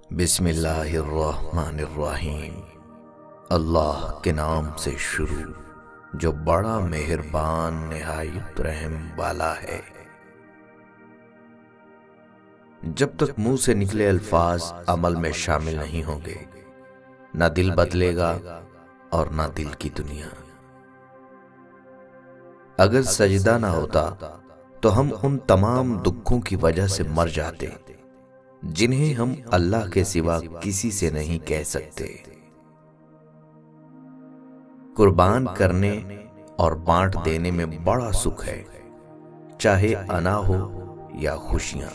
بسم اللہ الرحمن الرحیم۔ اللہ کے نام سے شروع جو بڑا مہربان نہایت رحم والا ہے۔ جب تک منہ سے نکلے الفاظ عمل میں شامل نہیں ہوں گے، نہ دل بدلے گا اور نہ دل کی دنیا۔ اگر سجدہ نہ ہوتا تو ہم ان تمام دکھوں کی وجہ سے مر جاتے جنہیں ہم اللہ کے سوا کسی سے نہیں کہہ سکتے۔ قربان کرنے اور بانٹ دینے میں بڑا سکھ ہے، چاہے انا ہو یا خوشیاں۔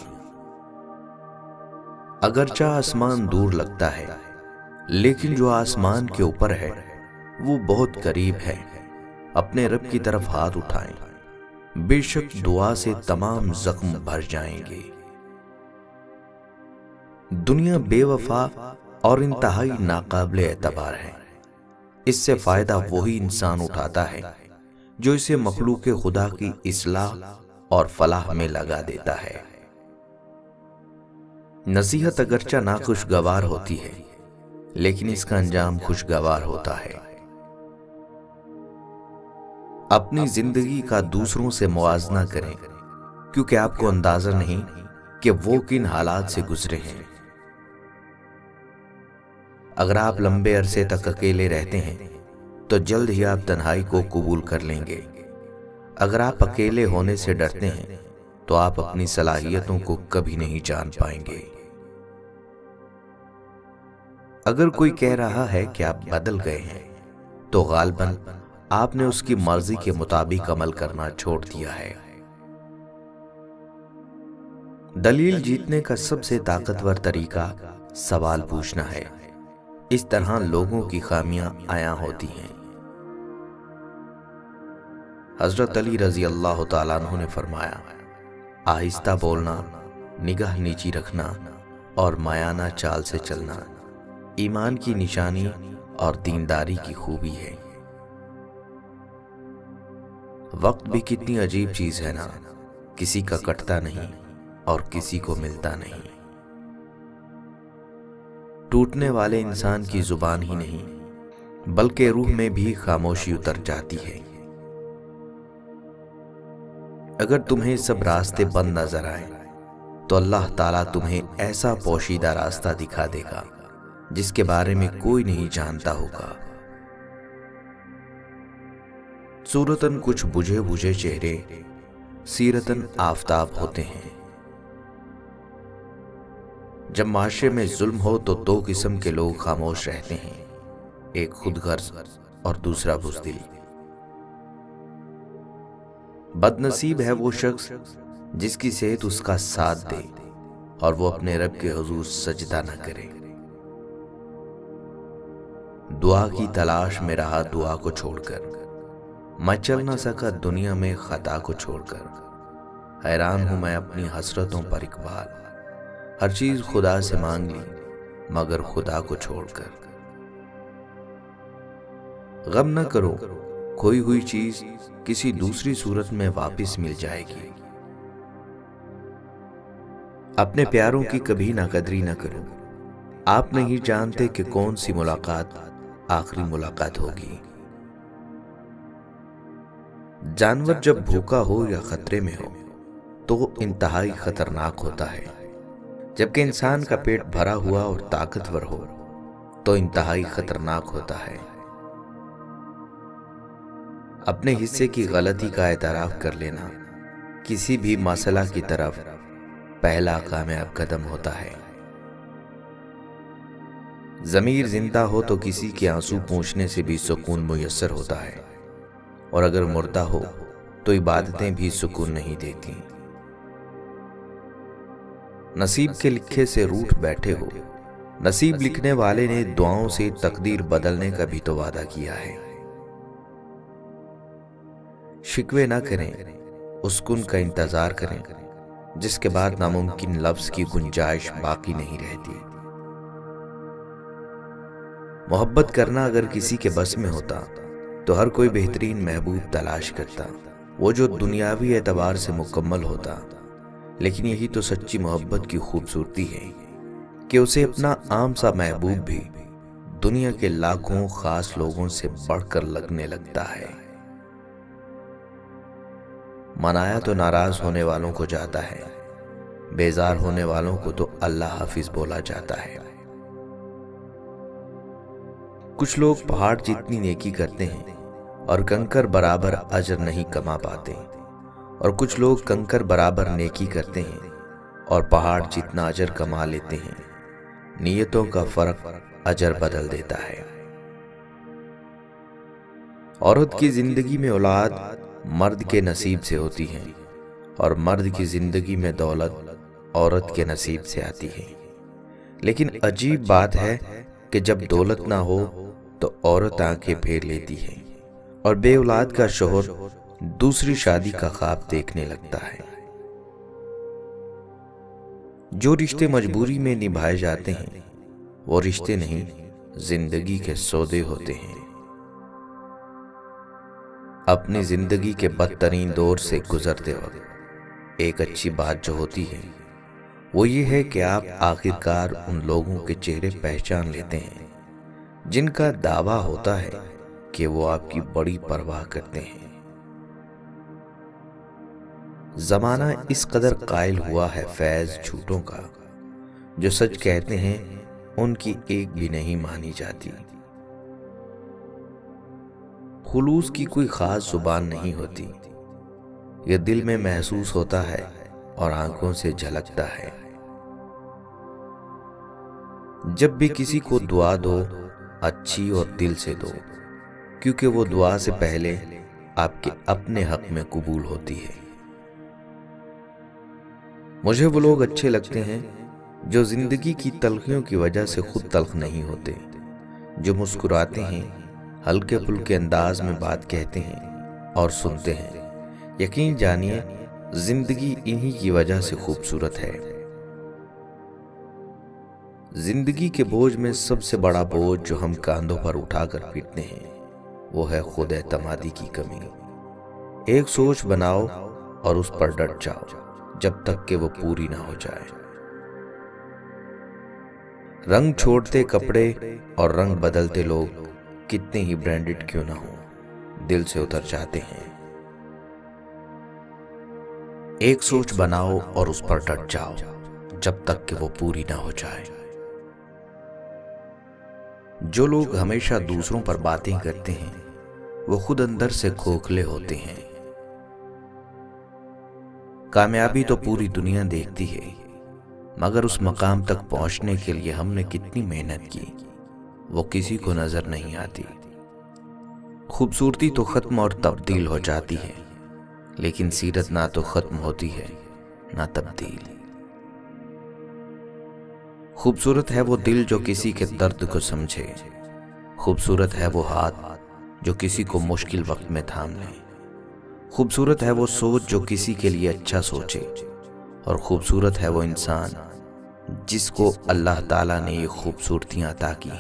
اگرچہ آسمان دور لگتا ہے، لیکن جو آسمان کے اوپر ہے وہ بہت قریب ہے۔ اپنے رب کی طرف ہاتھ اٹھائیں، بے شک دعا سے تمام زخم بھر جائیں گے۔ دنیا بے وفا اور انتہائی ناقابل اعتبار ہے۔ اس سے فائدہ وہی انسان اٹھاتا ہے جو اسے مخلوق خدا کی اصلاح اور فلاح میں لگا دیتا ہے۔ نصیحت اگرچہ ناخوشگوار ہوتی ہے، لیکن اس کا انجام خوشگوار ہوتا ہے۔ اپنی زندگی کا دوسروں سے موازنہ کریں، کیونکہ آپ کو اندازہ نہیں کہ وہ کن حالات سے گزرے ہیں۔ اگر آپ لمبے عرصے تک اکیلے رہتے ہیں تو جلد ہی آپ تنہائی کو قبول کر لیں گے۔ اگر آپ اکیلے ہونے سے ڈرتے ہیں تو آپ اپنی صلاحیتوں کو کبھی نہیں جان پائیں گے۔ اگر کوئی کہہ رہا ہے کہ آپ بدل گئے ہیں تو غالباً آپ نے اس کی مرضی کے مطابق عمل کرنا چھوڑ دیا ہے۔ دلیل جیتنے کا سب سے طاقتور طریقہ سوال پوچھنا ہے۔ اس طرح لوگوں کی خامیاں عیاں ہوتی ہیں۔ حضرت علی رضی اللہ تعالیٰ عنہ نے فرمایا، آہستہ بولنا، نگاہ نیچی رکھنا اور مایانہ چال سے چلنا ایمان کی نشانی اور دینداری کی خوبی ہے۔ وقت بھی کتنی عجیب چیز ہے نا، کسی کا کٹتا نہیں اور کسی کو ملتا نہیں۔ ٹوٹنے والے انسان کی زبان ہی نہیں بلکہ روح میں بھی خاموشی اتر جاتی ہے۔ اگر تمہیں سب راستے بند نظر آئیں تو اللہ تعالیٰ تمہیں ایسا پوشیدہ راستہ دکھا دے گا جس کے بارے میں کوئی نہیں جانتا ہوگا۔ صورتاً کچھ بجھے بجھے چہرے، سیرتاً آفتاب ہوتے ہیں۔ جب معاشرے میں ظلم ہو تو دو قسم کے لوگ خاموش رہتے ہیں، ایک خود غرض اور دوسرا بزدل۔ بد نصیب ہے وہ شخص جس کی صحت اس کا ساتھ دے اور وہ اپنے رب کے حضور سجدہ نہ کرے۔ دعا کی تلاش میں رہا دعا کو چھوڑ کر، میں چل نہ سکا دنیا میں خطا کو چھوڑ کر۔ حیران ہوں میں اپنی حسرتوں پر اقبال، ہر چیز خدا سے مانگ لی مگر خدا کو چھوڑ کر۔ غم نہ کرو، کھوئی ہوئی چیز کسی دوسری صورت میں واپس مل جائے گی۔ اپنے پیاروں کی کبھی ناقدری نہ کرو، آپ نہیں جانتے کہ کون سی ملاقات آخری ملاقات ہوگی۔ جانور جب بھوکا ہو یا خطرے میں ہو تو وہ انتہائی خطرناک ہوتا ہے، جبکہ انسان کا پیٹ بھرا ہوا اور طاقتور ہو تو انتہائی خطرناک ہوتا ہے۔ اپنے حصے کی غلطی کا اعتراف کر لینا کسی بھی مسئلہ کی طرف پہلا کامیاب قدم ہوتا ہے۔ ضمیر زندہ ہو تو کسی کے آنسو پوچھنے سے بھی سکون میسر ہوتا ہے، اور اگر مردہ ہو تو عبادتیں بھی سکون نہیں دیتی۔ نصیب کے لکھے سے روٹھ بیٹھے ہو، نصیب لکھنے والے نے دعاؤں سے تقدیر بدلنے کا بھی تو وعدہ کیا ہے۔ شکوے نہ کریں، اس کن کا انتظار کریں جس کے بعد ناممکن لفظ کی گنجائش باقی نہیں رہتی۔ محبت کرنا اگر کسی کے بس میں ہوتا تو ہر کوئی بہترین محبوب تلاش کرتا، وہ جو دنیاوی اعتبار سے مکمل ہوتا۔ لیکن یہی تو سچی محبت کی خوبصورتی ہے کہ اسے اپنا عام سا محبوب بھی دنیا کے لاکھوں خاص لوگوں سے بڑھ کر لگنے لگتا ہے۔ منایا تو ناراض ہونے والوں کو جاتا ہے، بیزار ہونے والوں کو تو اللہ حافظ بولا جاتا ہے۔ کچھ لوگ پہاڑ جتنی نیکی کرتے ہیں اور کنکر برابر اجر نہیں کما پاتے، اور کچھ لوگ کنکر برابر نیکی کرتے ہیں اور پہاڑ جتنا اجر کما لیتے ہیں۔ نیتوں کا فرق اجر بدل دیتا ہے۔ عورت کی زندگی میں اولاد مرد کے نصیب سے ہوتی ہے، اور مرد کی زندگی میں دولت عورت کے نصیب سے آتی ہے۔ لیکن عجیب بات ہے کہ جب دولت نہ ہو تو عورت آنکھیں پھیر لیتی ہے اور بے اولاد کا شوہر دوسری شادی کا خواب دیکھنے لگتا ہے۔ جو رشتے مجبوری میں نبھائے جاتے ہیں وہ رشتے نہیں، زندگی کے سودے ہوتے ہیں۔ اپنی زندگی کے بدترین دور سے گزرتے وقت ایک اچھی بات جو ہوتی ہے وہ یہ ہے کہ آپ آخرکار ان لوگوں کے چہرے پہچان لیتے ہیں جن کا دعویٰ ہوتا ہے کہ وہ آپ کی بڑی پرواہ کرتے ہیں۔ زمانہ اس قدر قائل ہوا ہے فیض جھوٹوں کا، جو سچ کہتے ہیں ان کی ایک بھی نہیں مانی جاتی۔ خلوص کی کوئی خاص زبان نہیں ہوتی، یہ دل میں محسوس ہوتا ہے اور آنکھوں سے جھلکتا ہے۔ جب بھی کسی کو دعا دو، اچھی اور دل سے دو، کیونکہ وہ دعا سے پہلے آپ کے اپنے حق میں قبول ہوتی ہے۔ مجھے وہ لوگ اچھے لگتے ہیں جو زندگی کی تلخیوں کی وجہ سے خود تلخ نہیں ہوتے، جو مسکراتے ہیں، ہلکے پھلکے انداز میں بات کہتے ہیں اور سنتے ہیں۔ یقین جانیے زندگی انہی کی وجہ سے خوبصورت ہے۔ زندگی کے بوجھ میں سب سے بڑا بوجھ جو ہم کاندھوں پر اٹھا کر پھرتے ہیں وہ ہے خود اعتمادی کی کمی۔ ایک سوچ بناؤ اور اس پر ڈٹ جاؤ جب تک کہ وہ پوری نہ ہو جائے۔ رنگ چھوڑتے کپڑے اور رنگ بدلتے لوگ کتنے ہی برانڈڈ کیوں نہ ہوں، دل سے اتر جاتے ہیں۔ ایک سوچ بناؤ اور اس پر ڈٹ جاؤ جب تک کہ وہ پوری نہ ہو جائے۔ جو لوگ ہمیشہ دوسروں پر باتیں کرتے ہیں وہ خود اندر سے کھوکھلے ہوتے ہیں۔ کامیابی تو پوری دنیا دیکھتی ہے، مگر اس مقام تک پہنچنے کے لیے ہم نے کتنی محنت کی وہ کسی کو نظر نہیں آتی۔ خوبصورتی تو ختم اور تبدیل ہو جاتی ہے، لیکن سیرت نہ تو ختم ہوتی ہے نہ تبدیل۔ خوبصورت ہے وہ دل جو کسی کے درد کو سمجھے، خوبصورت ہے وہ ہاتھ جو کسی کو مشکل وقت میں تھام لے، خوبصورت ہے وہ سوچ جو کسی کے لیے اچھا سوچے، اور خوبصورت ہے وہ انسان جس کو اللہ تعالیٰ نے یہ خوبصورتیاں عطا کی۔